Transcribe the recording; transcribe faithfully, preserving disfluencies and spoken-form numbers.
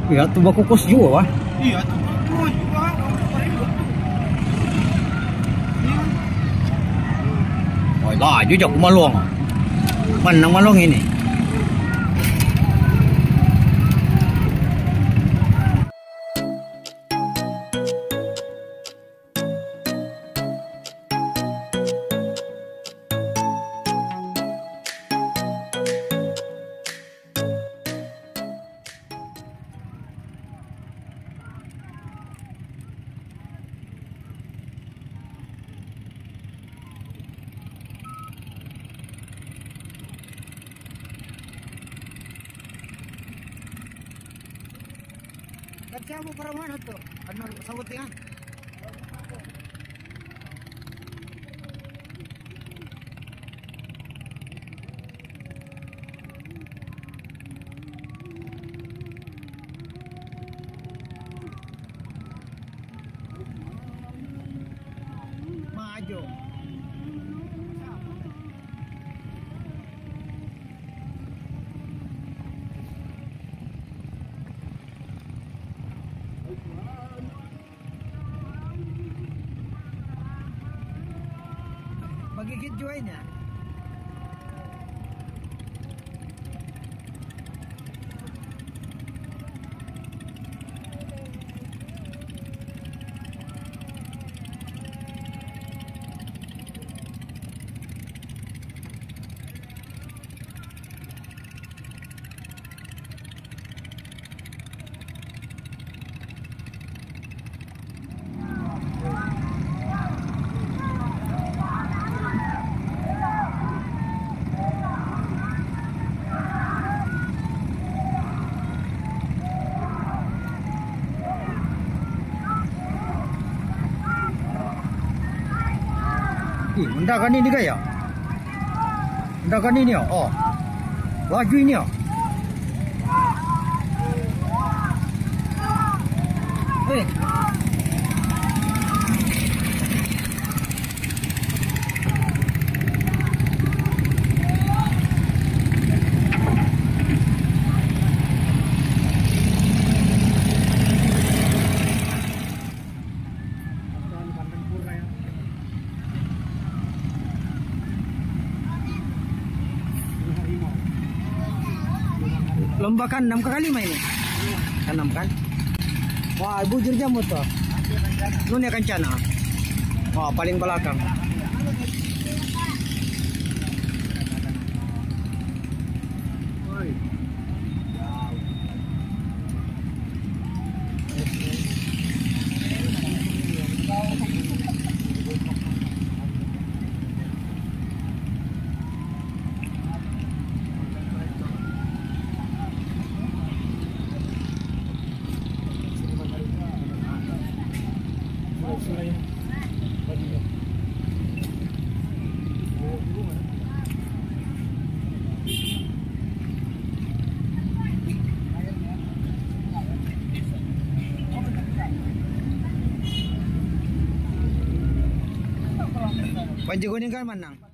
Iya, tu baku kos juga, wah. Iya, tu baku juga. Oh, laju jak Malong. Mana Malong ini? Kerja mau ke mana tuh? Karena sawutnya. Maju. Magigit join niya. Ih, mendakan ini kaya. Mendakan ini oh. Laju ini oh. Eh. Lomba kan enam kali main ini. Enam kan? Wah, bujur jamut tuh. Dunia kencana. Wah, paling belakang. Panji kuning kan menang.